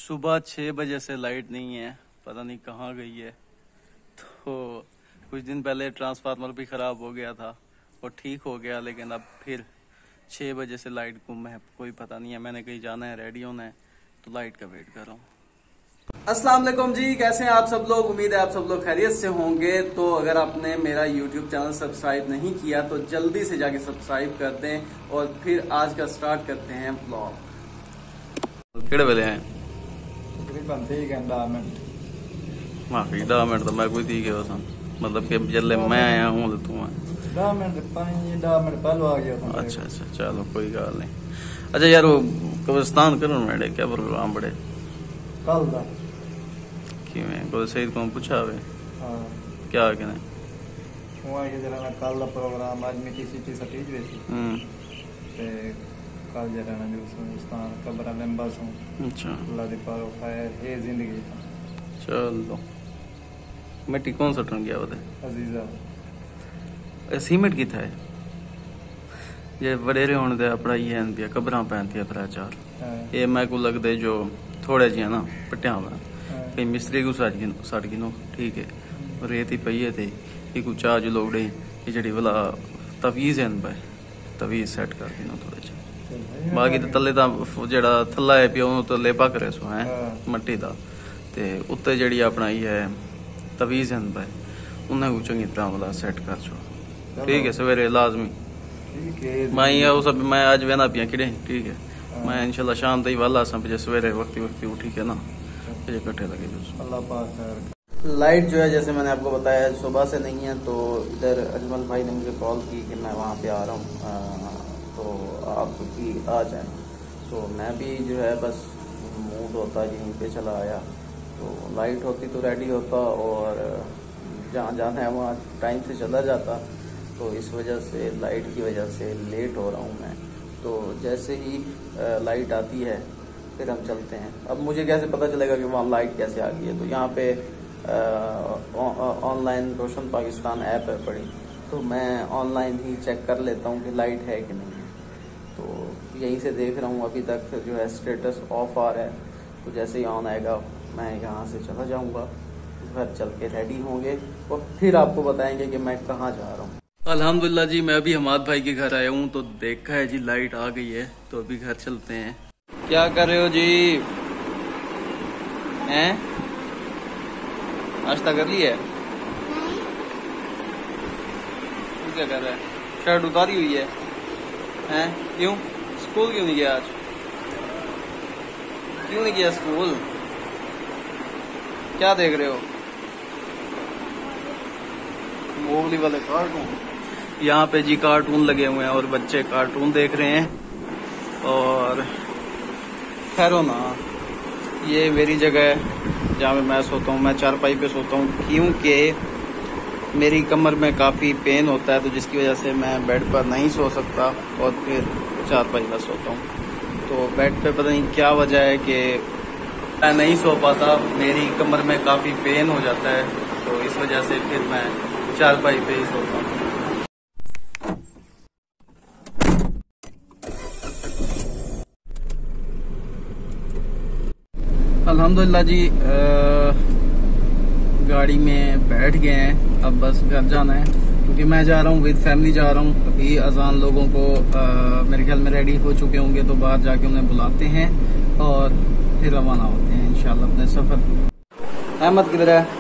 सुबह 6 बजे से लाइट नहीं है, पता नहीं कहाँ गई है। तो कुछ दिन पहले ट्रांसफार्मर भी ख़राब हो गया था और ठीक हो गया, लेकिन अब फिर 6 बजे से लाइट गुम है, कोई पता नहीं है। मैंने कहीं जाना है, रेडी होना है, तो लाइट का वेट कर रहा हूँ। अस्सलाम वालेकुम जी, कैसे हैं आप सब लोग? उम्मीद है आप सब लोग खैरियत से होंगे। तो अगर आपने मेरा YouTube चैनल सब्सक्राइब नहीं किया तो जल्दी से जाके सब्सक्राइब कर दें और फिर आज का स्टार्ट करते हैं व्लॉग। किहड़े वेले हैं? तकरीबन ठीक है 10 मिनट। माफी 10 मिनट तो मैं कोई थी गया सन, मतलब कि जल्ले मैं आया हूँ तो तू है 10 मिनट 10 मिनट पहले आ गया था। अच्छा अच्छा, चलो कोई गल नहीं। अच्छा यार, वो कब्रिस्तान करन मेरे क्या प्रोग्राम बड़े कल दा किवें कोई सही को पूछा वे? हां क्या कहने हुआ ये जरा ना कल दा प्रोग्राम आज में किसी सटीज वैसी ते कल जरा ना जो कब्रिस्तान कब्र लंबा सो। अच्छा, अल्लाह दे पारो खैर है जिंदगी। चलो मिट्टी कौन सटन गया बता अजीजा सीमेंट की था ये वडेरे होने दे पढ़ाई है दिया कब्रां पैंती 3-4 ये मैं को लगदे जो थोड़े जिया ना पट्टियां कहीं मिस्त्री को सट गिनो ठीक है। रेत ही पई है थे एक चा जो लोगड़े ये जड़ी वाला तवीज है भाई तवीज सेट कर गिनो थोड़े जिहा। बाकी तो तले दा जेड़ा थल्ला है पियो तो लेपा करे सो है मट्टी दा ते उत्ते जड़ी अपना है तवीज है भाई उन्हें को चंगी तरह वाला सेट कर छो ठीक है। सवेरे लाजमी ठीक है मैं वो सब मैं आज वेना पिया किड़े ठीक है। मैं इंशाल्लाह शाम तक वाला सब सवेरे वक्ती उठी के ना इकट्ठे लगे। अल्लाह पाक खैर। लाइट जो है जैसे मैंने आपको बताया सुबह से नहीं है, तो इधर अजमल भाई ने मुझे कॉल की कि मैं वहाँ पे आ रहा हूँ तो आप भी आ जाएं। तो मैं भी जो है बस मूड होता यहीं पे चला आया, तो लाइट होती तो रेडी होता और जहाँ जाना है वहाँ टाइम से चला जाता। तो इस वजह से लाइट की वजह से लेट हो रहा हूँ मैं। तो जैसे ही लाइट आती है फिर हम चलते हैं। अब मुझे कैसे पता चलेगा कि वहाँ लाइट कैसे आ गई है? तो यहाँ पे ऑनलाइन रोशन पाकिस्तान ऐप है पड़ी, तो मैं ऑनलाइन ही चेक कर लेता हूँ कि लाइट है कि नहीं है। तो यहीं से देख रहा हूँ अभी तक जो है स्टेटस ऑफ आ रहा है। तो जैसे ही ऑन आएगा मैं यहाँ से चला जाऊँगा, घर चल के रेडी होंगे और फिर आपको बताएंगे कि मैं कहाँ जा रहा हूँ। अल्हम्दुलिल्लाह जी, मैं अभी हमाद भाई के घर आया हूँ तो देखा है जी लाइट आ गई है, तो अभी घर चलते हैं। क्या कर रहे हो जी? हैं? नाश्ता कर लिया है? तू क्या कर रहा है? शर्ट उतारी हुई है? हैं? क्यों? स्कूल क्यों नहीं गया आज? क्यों नहीं गया स्कूल? क्या देख रहे हो? मोगली वाले कार्टून। यहाँ पे जी कार्टून लगे हुए हैं और बच्चे कार्टून देख रहे हैं। और खैरो ना, ये मेरी जगह है जहाँ पे मैं सोता हूँ। मैं चारपाई पे सोता हूँ क्योंकि मेरी कमर में काफ़ी पेन होता है, तो जिसकी वजह से मैं बेड पर नहीं सो सकता और फिर चारपाई पर सोता हूँ। तो बेड पे पता नहीं क्या वजह है कि मैं नहीं सो पाता, मेरी कमर में काफ़ी पेन हो जाता है, तो इस वजह से फिर मैं चारपाई पे ही सोता हूँ। अल्हम्दुलिल्लाह जी, गाड़ी में बैठ गए हैं, अब बस घर जाना है क्योंकि मैं जा रहा हूँ विद फैमिली जा रहा हूँ। अभी अजान लोगों को मेरे ख्याल में रेडी हो चुके होंगे, तो बाहर जाके उन्हें बुलाते हैं और फिर रवाना होते हैं इंशाल्लाह अपने सफर। अहमद किधर है?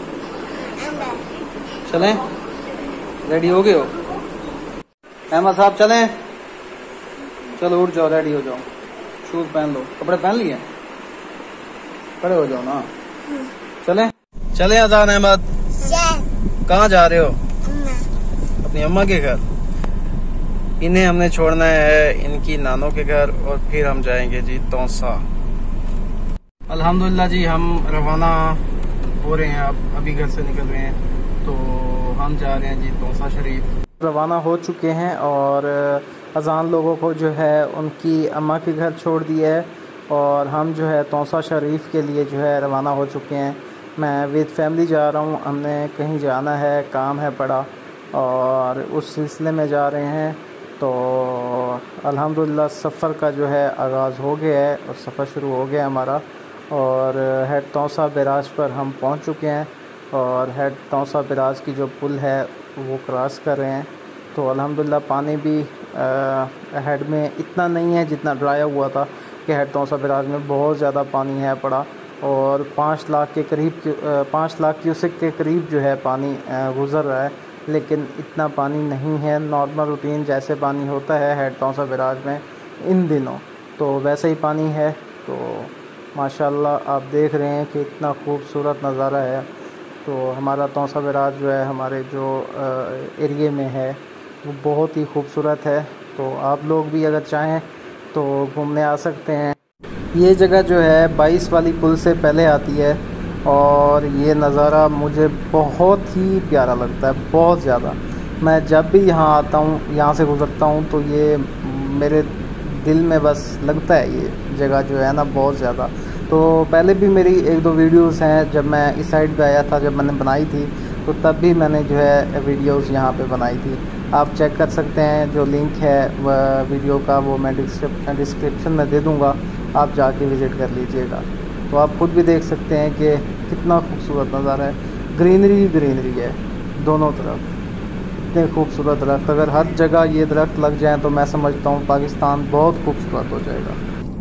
चलें? रेडी हो गए हो? अहमद साहब चलें? चलो उठ जाओ, रेडी हो जाओ, शूज पहन लो, कपड़े पहन लिए, खड़े हो जाओ ना। चलें? चलें अजान। अहमद कहाँ जा रहे हो? अपनी अम्मा के घर। इन्हें हमने छोड़ना है इनकी नानों के घर और फिर हम जाएंगे जी तौसा। अल्हम्दुलिल्लाह जी, हम रवाना हो रहे हैं, अब अभी घर से निकल रहे हैं, तो हम जा रहे हैं जी तौसा शरीफ। रवाना हो चुके हैं और अजान लोगों को जो है उनकी अम्मा के घर छोड़ दिया है और हम जो है तौसा शरीफ के लिए जो है रवाना हो चुके हैं। मैं विद फैमिली जा रहा हूँ, हमने कहीं जाना है, काम है पड़ा और उस सिलसिले में जा रहे हैं। तो अल्हम्दुलिल्लाह सफ़र का जो है आगाज़ हो गया है और सफ़र शुरू हो गया हमारा। और हेड तौसा बैराज पर हम पहुंच चुके हैं और हेड तौसा बैराज की जो पुल है वो क्रॉस कर रहे हैं। तो अल्हम्दुलिल्लाह पानी भी हेड में इतना नहीं है जितना ड्राया हुआ था कि हेड तौसा बैराज में बहुत ज़्यादा पानी है पड़ा और 5 लाख के करीब 5 लाख क्यूसेक के करीब जो है पानी गुज़र रहा है, लेकिन इतना पानी नहीं है। नॉर्मल रूटीन जैसे पानी होता है हेड तौसा बैराज में इन दिनों तो वैसे ही पानी है। तो माशाल्लाह आप देख रहे हैं कि इतना खूबसूरत नज़ारा है। तो हमारा तौसा बैराज जो है हमारे जो एरिए में है वो बहुत ही खूबसूरत है। तो आप लोग भी अगर चाहें तो घूमने आ सकते हैं। ये जगह जो है 22 वाली पुल से पहले आती है और ये नज़ारा मुझे बहुत ही प्यारा लगता है, बहुत ज़्यादा। मैं जब भी यहाँ आता हूँ, यहाँ से गुज़रता हूँ तो ये मेरे दिल में बस लगता है ये जगह जो है ना बहुत ज़्यादा। तो पहले भी मेरी 1-2 वीडियोस हैं जब मैं इस साइड पे आया था, जब मैंने बनाई थी तो तब भी मैंने जो है वीडियोस यहाँ पे बनाई थी। आप चेक कर सकते हैं, जो लिंक है वह वीडियो का वो मैं डिस्क्रिप्शन में दे दूँगा, आप जाके विज़िट कर लीजिएगा। तो आप खुद भी देख सकते हैं कि कितना खूबसूरत नज़ारा है। ग्रीनरी है दोनों तरफ, इतने खूबसूरत दरख्त। अगर हर जगह ये दरख्त लग जाएं तो मैं समझता हूँ पाकिस्तान बहुत खूबसूरत हो जाएगा।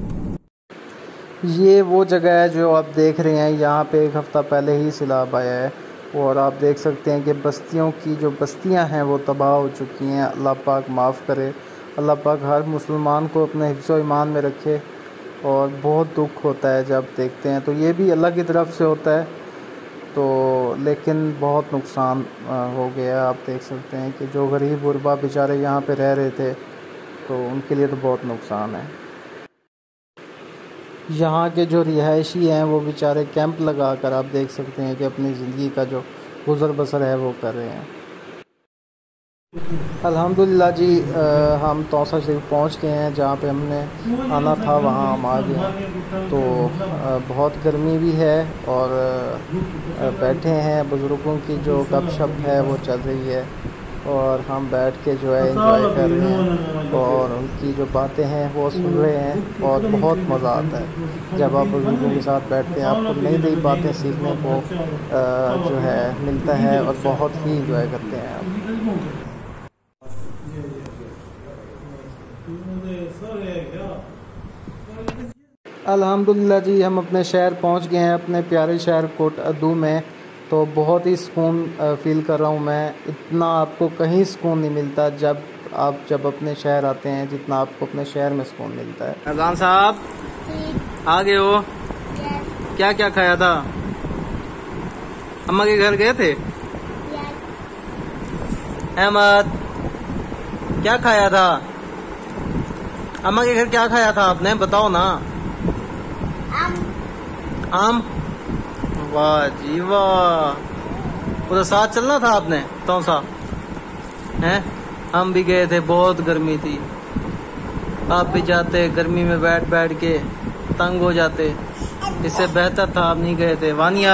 ये वो जगह है जो आप देख रहे हैं, यहाँ पे 1 हफ़्ता पहले ही सैलाब आया है और आप देख सकते हैं कि बस्तियों की जो बस्तियाँ हैं वो तबाह हो चुकी हैं। अल्लाह पाक माफ़ करे, अल्लाह पाक हर मुसलमान को अपने हिफ्ज़ व ईमान में रखे। और बहुत दुख होता है जब देखते हैं, तो ये भी अल्लाह की तरफ से होता है। तो लेकिन बहुत नुकसान हो गया। आप देख सकते हैं कि जो गरीब गुरबा बेचारे यहाँ पे रह रहे थे तो उनके लिए तो बहुत नुकसान है। यहाँ के जो रिहायशी हैं वो बेचारे कैंप लगा कर आप देख सकते हैं कि अपनी ज़िंदगी का जो गुज़र बसर है वो कर रहे हैं। अल्हम्दुलिल्लाह जी, हम तौसा शरीफ पहुँच गए हैं। जहाँ पे हमने आना था वहाँ हम आ गए हैं। तो बहुत गर्मी भी है और बैठे हैं, बुज़ुर्गों की जो गपशप है वो चल रही है और हम बैठ के जो है एंजॉय कर रहे हैं और उनकी जो बातें हैं वो सुन रहे हैं और बहुत मज़ा आता है जब आप बुज़ुर्गों के साथ बैठते हैं। आपको नई नई बातें सीखने को जो है मिलता है और बहुत ही इंजॉय करते हैं आप। अल्हम्दुलिल्लाह जी, हम अपने शहर पहुंच गए हैं, अपने प्यारे शहर कोट अदू में। तो बहुत ही सुकून फ़ील कर रहा हूं मैं। इतना आपको कहीं सुकून नहीं मिलता जब अपने शहर आते हैं जितना आपको अपने शहर में सुकून मिलता है। अज़ान साहब आ गए हो? क्या क्या खाया था? अम्मा के घर गए थे? अहमद क्या खाया था? अम्मा के घर क्या खाया था आपने, बताओ ना। आम? वाह जी वाह, पूरा साथ चलना था आपने तौसा हैं। हम भी गए थे, बहुत गर्मी थी। आप भी जाते, गर्मी में बैठ बैठ के तंग हो जाते। इससे बेहतर था आप नहीं गए थे।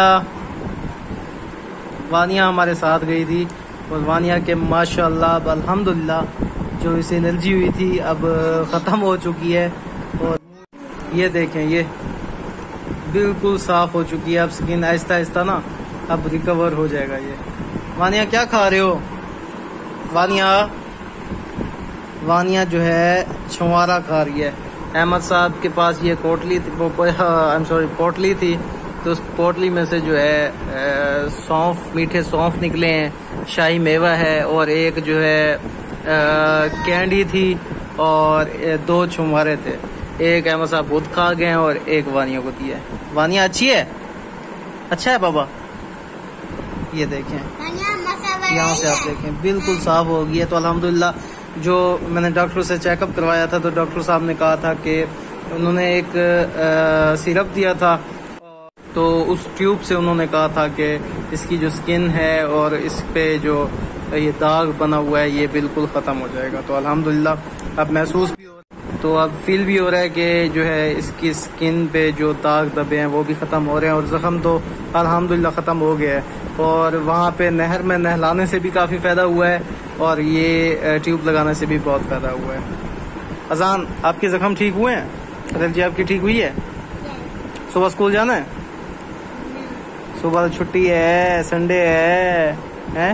वानिया हमारे साथ गई थी और वानिया के माशाल्लाह अब अल्हम्दुलिल्लाह जो इसे एलर्जी हुई थी अब ख़त्म हो चुकी है। और ये देखें, ये बिल्कुल साफ़ हो चुकी है। अब स्किन आहिस्ता आहिस्ता ना अब रिकवर हो जाएगा। ये वानिया क्या खा रहे हो? वानिया जो है छुआरा खा रही है। अहमद साहब के पास ये पोटली थी, तो उस पोटली में से जो है सौंफ, मीठे सौंफ निकले हैं, शाही मेवा है और एक जो है कैंडी थी और 2 छुआरे थे। एक अहमद साहब खुद खा गए और एक वानिया को दिया है। वानिया अच्छी है? अच्छा है बाबा। ये देखें, यहाँ से आप देखें बिल्कुल साफ हो गई है। तो अल्हम्दुलिल्लाह जो मैंने डॉक्टर से चेकअप करवाया था तो डॉक्टर साहब ने कहा था कि उन्होंने एक सिरप दिया था, तो उस ट्यूब से उन्होंने कहा था कि इसकी जो स्किन है और इस पे जो ये दाग बना हुआ है ये बिल्कुल ख़त्म हो जाएगा। तो अल्हम्दुलिल्लाह अब महसूस भी हो, तो अब फील भी हो रहा है कि जो है इसकी स्किन पे जो दाग दबे हैं वो भी ख़त्म हो रहे हैं और ज़ख्म तो अल्हम्दुलिल्लाह ख़त्म हो गया है। और वहाँ पे नहर में नहलाने से भी काफ़ी फ़ायदा हुआ है और ये ट्यूब लगाने से भी बहुत फ़ायदा हुआ है। अज़ान, आपके ज़ख्म ठीक हुए हैं? एलर्जी आपकी ठीक हुई है? सुबह स्कूल जाना है? सुबह तो छुट्टी है, संडे है?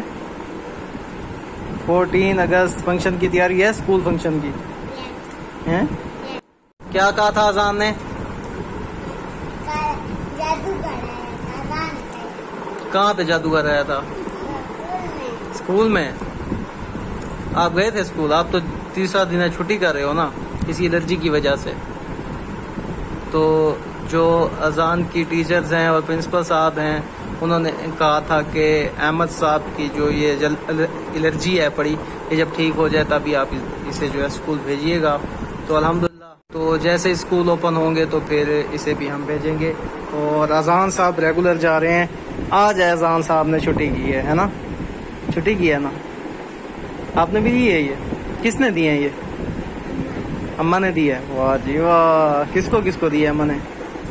14 अगस्त फंक्शन की तैयारी है, स्कूल फंक्शन की है? क्या कहा था अजान ने? कहाँ पे जादूगर आया था? स्कूल में। आप गए थे स्कूल? आप तो तीसरा दिन है, छुट्टी कर रहे हो ना इसी एलर्जी की वजह से। तो जो अजान की टीचर्स हैं और प्रिंसिपल साहब हैं, उन्होंने कहा था कि अहमद साहब की जो ये एलर्जी है पड़ी, ये जब ठीक हो जाए तभी आप इसे जो है स्कूल भेजिएगा। तो अल्हम्दुलिल्लाह, तो जैसे स्कूल ओपन होंगे तो फिर इसे भी हम भेजेंगे। और अजान साहब रेगुलर जा रहे हैं। आज अजान साहब ने छुट्टी की है ना? छुट्टी की है ना? आपने भी दी है? ये किसने दी है? ये अम्मा ने दी है। वाह जी वाह। किसको किसको दी है अम्मा ने?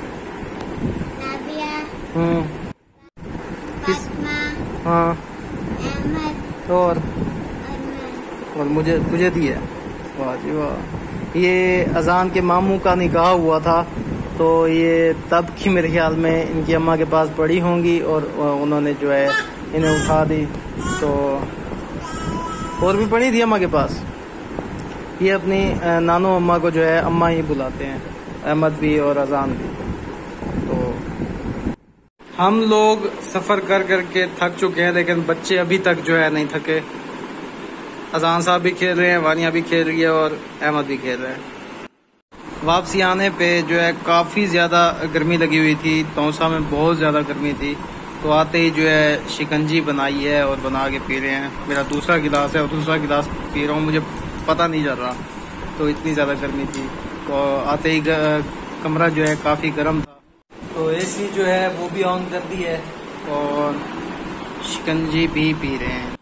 किस? हाँ। और मुझे तुझे दी है। वाह जी वाह। ये अजान के मामू का निकाह हुआ था, तो ये तब की मेरे ख्याल में इनकी अम्मा के पास पड़ी होंगी और उन्होंने जो है इन्हें उठा दी। तो और भी पड़ी थी अम्मा के पास। ये अपनी नानो अम्मा को जो है अम्मा ही बुलाते हैं, अहमद भी और अजान भी। तो हम लोग सफर कर करके थक चुके हैं, लेकिन बच्चे अभी तक जो है नहीं थके। अजान साहब भी खेल रहे हैं, वानिया भी खेल रही है और अहमद भी खेल रहे हैं। वापसी आने पे जो है काफ़ी ज़्यादा गर्मी लगी हुई थी, तौसा में बहुत ज़्यादा गर्मी थी। तो आते ही जो है शिकंजी बनाई है और बना के पी रहे हैं। मेरा दूसरा गिलास है और दूसरा गिलास पी रहा हूँ, मुझे पता नहीं चल रहा, तो इतनी ज़्यादा गर्मी थी। तो आते ही कमरा जो है काफ़ी गर्म था, तो एसी जो है वो भी ऑन कर दी है और शिकंजी भी पी रहे हैं।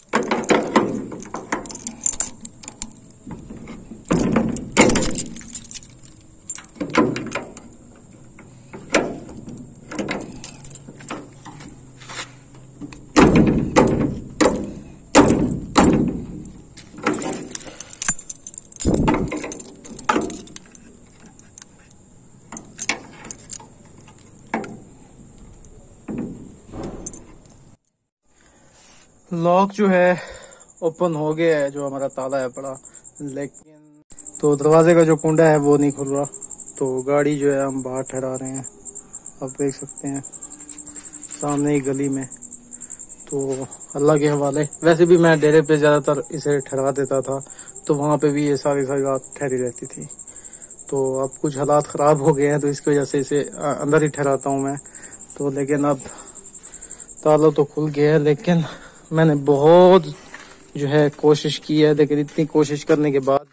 लॉक जो है ओपन हो गया है, जो हमारा ताला है पड़ा, लेकिन तो दरवाजे का जो कुंडा है वो नहीं खुल रहा। तो गाड़ी जो है हम बाहर ठहरा रहे हैं, आप देख सकते हैं सामने ही गली में। तो अल्लाह के हवाले। वैसे भी मैं डेरे पे ज़्यादातर इसे ठहरा देता था, तो वहाँ पे भी ये सारी रात ठहरी रहती थी। तो अब कुछ हालात ख़राब हो गए हैं, तो इसकी वजह से इसे अंदर ही ठहराता हूँ मैं। तो लेकिन अब ताला तो खुल गया है, लेकिन मैंने बहुत जो है कोशिश की है, लेकिन इतनी कोशिश करने के बाद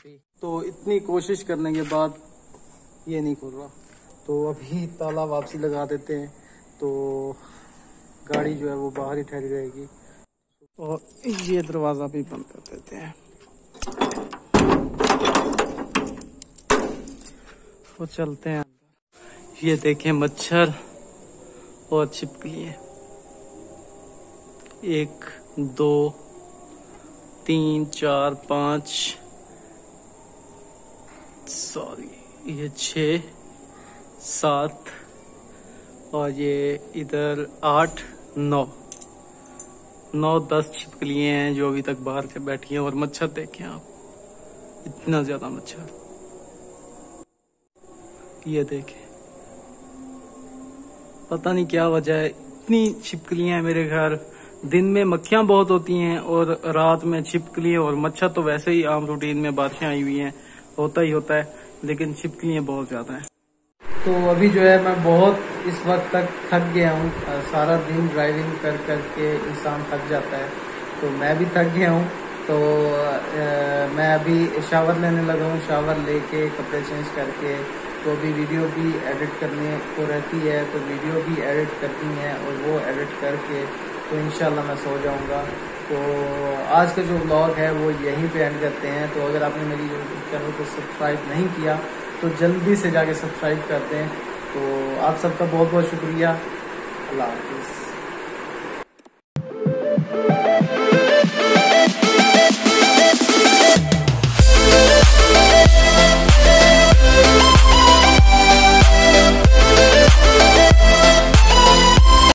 ये नहीं खुल रहा। तो अभी ताला वापसी लगा देते हैं, तो गाड़ी जो है वो बाहर ही ठहरी रहेगी। और ये दरवाज़ा भी बंद कर देते हैं। तो चलते हैं अंदर। ये देखें मच्छर और छिपकलियाँ, 1 2 3 4 5 ये 6 7 और ये इधर 8 9 10 छिपकलियाँ हैं जो अभी तक बाहर के बैठी हैं। और मच्छर देखें आप, इतना ज्यादा मच्छर। ये देखें, पता नहीं क्या वजह है, इतनी छिपकलियाँ हैं मेरे घर। दिन में मक्खियाँ बहुत होती हैं और रात में छिपकलियाँ और मच्छर तो वैसे ही आम रूटीन में बारिशें आई हुई हैं, होता ही होता है, लेकिन छिपकलियाँ बहुत ज्यादा हैं। तो अभी जो है मैं बहुत इस वक्त तक थक गया हूँ। सारा दिन ड्राइविंग कर करके इंसान थक जाता है, तो मैं भी थक गया हूँ। तो मैं अभी शावर लेने लगा हूँ। शावर लेके कपड़े चेंज करके तो अभी वीडियो भी एडिट करने को रहती है, तो वीडियो भी एडिट करती हैं और वो एडिट करके तो इंशाल्लाह मैं सो जाऊंगा। तो आज का जो व्लॉग है वो यहीं पे एंड करते हैं। तो अगर आपने मेरी यूट्यूब चैनल को सब्सक्राइब नहीं किया तो जल्दी से जाके सब्सक्राइब करते हैं। तो आप सबका बहुत बहुत शुक्रिया। अल्लाह हाफिज़।